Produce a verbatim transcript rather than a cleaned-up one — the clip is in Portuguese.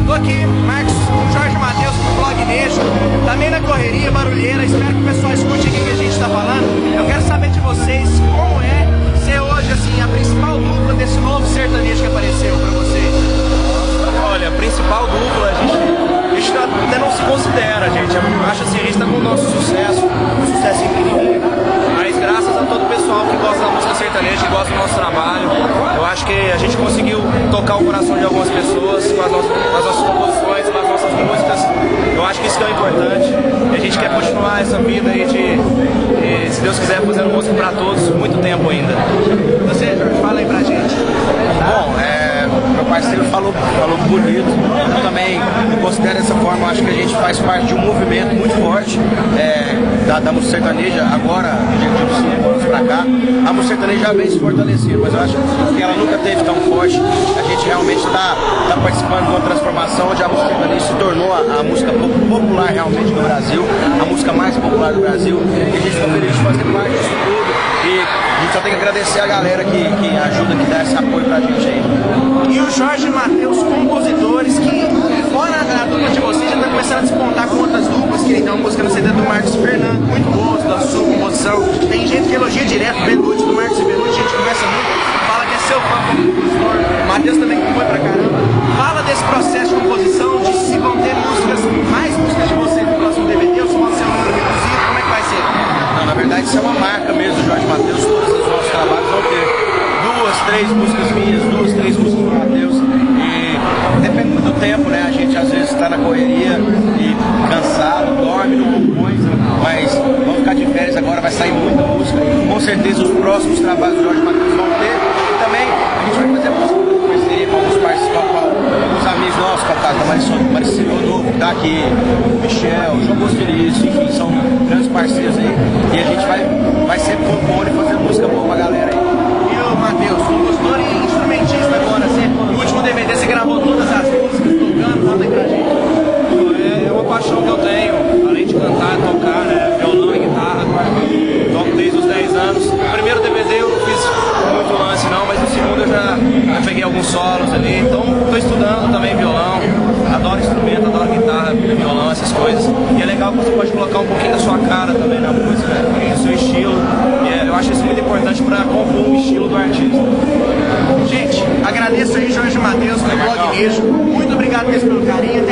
Tô aqui, Marcos, Jorge Matheus, pro Blog Nejo, também na correria, barulheira, espero que o pessoal escute aqui o que a gente tá falando. Eu quero saber de vocês como é ser hoje, assim, a principal dupla desse novo sertanejo que apareceu pra vocês. Olha, a principal dupla, a gente, a gente até não se considera, gente. Eu acho assim, a gente tá com o nosso sucesso, um sucesso incrível. Mas graças a todo o pessoal que gosta da música sertaneja, que gosta do nosso trabalho, eu acho que a gente conseguiu tocar o coração de algumas pessoas com as nossas, com as nossas composições, com as nossas músicas. Eu acho que isso que é importante. E a gente quer continuar essa vida aí de, de, se Deus quiser, fazendo música pra todos, muito tempo ainda. Você, Jorge, fala aí pra gente. Bom, é, meu parceiro falou, falou bonito. Eu também me considero dessa forma. Eu acho que a gente faz parte de um movimento muito forte é, da, da música sertaneja. Agora, de uns cinco anos pra cá, a música sertaneja já vem se fortalecendo, mas eu acho que ela nunca teve tão forte. A gente realmente está tá participando de uma transformação onde a música sertaneja se tornou a, a música popular realmente do Brasil, a música mais popular do Brasil. E a gente está feliz de fazer parte disso tudo. E a gente só tem que agradecer a galera que, que ajuda, que dá esse apoio pra gente aí. E o Jorge Matheus, compositores, que fora a dupla de vocês já tá começando a despontar com outras duplas, que então música no C D do Marcos Fernando, muito boa da sua composição. Tem gente que elogia direto, Belucci, do Marcos e Belucci, a gente conversa muito, fala que é seu fã como compositor. O Matheus também compõe pra caramba. Fala desse processo de composição, de se vão ter músicas, mais músicas de vocês no próximo D V D, ou se vão ser um número reduzido, como é que vai ser? Não, na verdade isso é uma marca mesmo do Jorge Matheus. Todos os nossos trabalhos vão ter duas, três músicas minhas, duas, três músicas do Matheus. E depende muito do tempo, né? A gente às vezes está na correria e cansado, dorme, não compõe, mas vamos ficar de férias agora, vai sair muita música. Com certeza os próximos trabalhos do Jorge Matheus vão ter. E também a gente vai fazer música com parceria, com alguns parceiros, com alguns amigos nossos, com o caso da Maricina Rodolfo, que tá aqui, o Michel, o João Bostelício, enfim, são grandes parceiros aí. E a gente vai, vai sempre compondo e fazendo música boa pra galera aí. E o Matheus, compositor e instrumentista agora, você, no último D V D você gravou todas as músicas, tocando, fala aí pra gente. É, é uma paixão que eu tenho, além de cantar, tocar, né, violão e guitarra. Toco desde os dez anos. O primeiro D V D eu não fiz muito lance não, mas no segundo eu já, já peguei alguns solos ali. Então estou estudando também violão, adoro instrumento, adoro guitarra, violão, essas coisas. E é legal que você pode colocar um pouquinho da sua cara também na música, né, um pouquinho do seu estilo. E é, eu acho isso muito importante para compor o estilo do artista. Gente, agradeço aí Jorge Matheus pelo Blog Nejo. Muito obrigado mesmo pelo carinho.